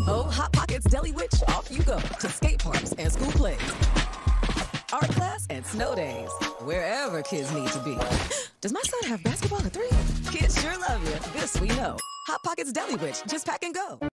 Oh, Hot Pockets Deli Witch, off you go to skate parks and school plays, art class and snow days, wherever kids need to be. Does my son have basketball at 3? Kids sure love you. This we know. Hot Pockets Deli Witch, just pack and go.